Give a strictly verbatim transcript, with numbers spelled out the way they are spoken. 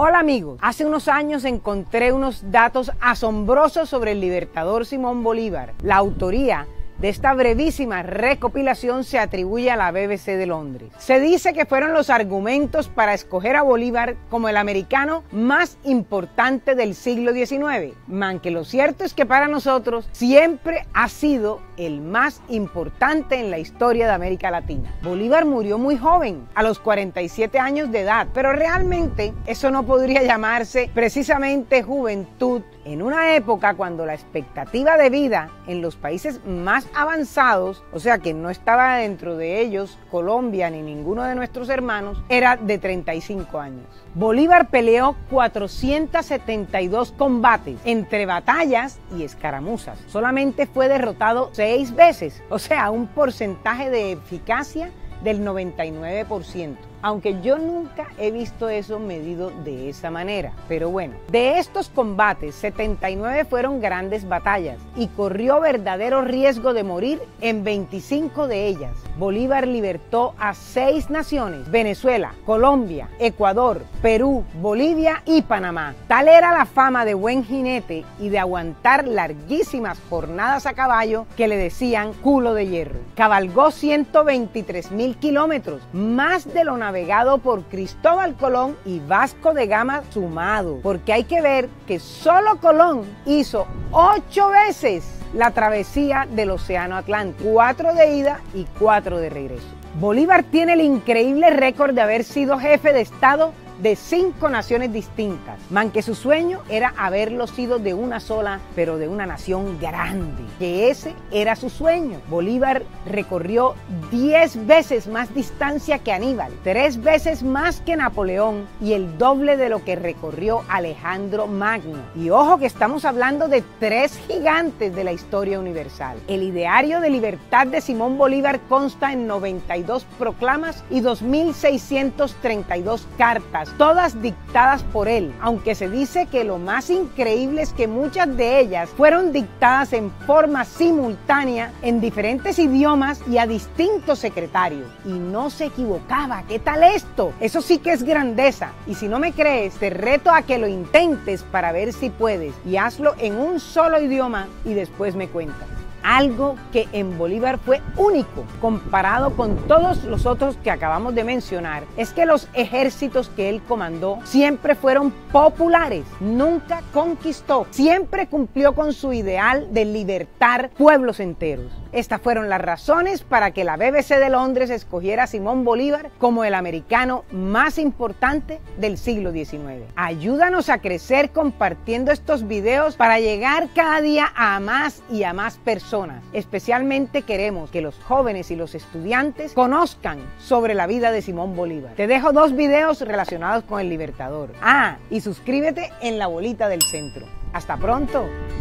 Hola amigos, hace unos años encontré unos datos asombrosos sobre el libertador Simón Bolívar. La autoría de esta brevísima recopilación se atribuye a la B B C de Londres. Se dice que fueron los argumentos para escoger a Bolívar como el americano más importante del siglo diecinueve, aunque lo cierto es que para nosotros siempre ha sido el más importante en la historia de América Latina. Bolívar murió muy joven, a los cuarenta y siete años de edad, pero realmente eso no podría llamarse precisamente juventud en una época cuando la expectativa de vida en los países más avanzados, o sea que no estaba dentro de ellos Colombia ni ninguno de nuestros hermanos, era de treinta y cinco años. Bolívar peleó cuatrocientos setenta y dos combates entre batallas y escaramuzas. Solamente fue derrotado seis veces, o sea, un porcentaje de eficacia del noventa y nueve por ciento. Aunque yo nunca he visto eso medido de esa manera. Pero bueno, de estos combates, setenta y nueve fueron grandes batallas y corrió verdadero riesgo de morir en veinticinco de ellas. Bolívar libertó a seis naciones: Venezuela, Colombia, Ecuador, Perú, Bolivia y Panamá. Tal era la fama de buen jinete y de aguantar larguísimas jornadas a caballo que le decían culo de hierro. Cabalgó ciento veintitrés mil kilómetros, más de lo navegado navegado por Cristóbal Colón y Vasco de Gama sumado, porque hay que ver que solo Colón hizo ocho veces la travesía del Océano Atlántico, cuatro de ida y cuatro de regreso. Bolívar tiene el increíble récord de haber sido jefe de Estado de cinco naciones distintas, aunque su sueño era haberlo sido de una sola, pero de una nación grande, que ese era su sueño. Bolívar recorrió diez veces más distancia que Aníbal, tres veces más que Napoleón y el doble de lo que recorrió Alejandro Magno. Y ojo que estamos hablando de tres gigantes de la historia universal. El ideario de libertad de Simón Bolívar consta en noventa y dos proclamas y dos mil seiscientas treinta y dos cartas, todas dictadas por él, aunque se dice que lo más increíble es que muchas de ellas fueron dictadas en forma simultánea en diferentes idiomas y a distintos secretarios. Y no se equivocaba. ¿Qué tal esto? Eso sí que es grandeza. Y si no me crees, te reto a que lo intentes para ver si puedes. Y hazlo en un solo idioma y después me cuentas. Algo que en Bolívar fue único comparado con todos los otros que acabamos de mencionar es que los ejércitos que él comandó siempre fueron populares, nunca conquistó, siempre cumplió con su ideal de libertar pueblos enteros. Estas fueron las razones para que la B B C de Londres escogiera a Simón Bolívar como el americano más importante del siglo diecinueve. Ayúdanos a crecer compartiendo estos videos para llegar cada día a más y a más personas. Especialmente queremos que los jóvenes y los estudiantes conozcan sobre la vida de Simón Bolívar. Te dejo dos videos relacionados con el Libertador. Ah, y suscríbete en la bolita del centro. ¡Hasta pronto!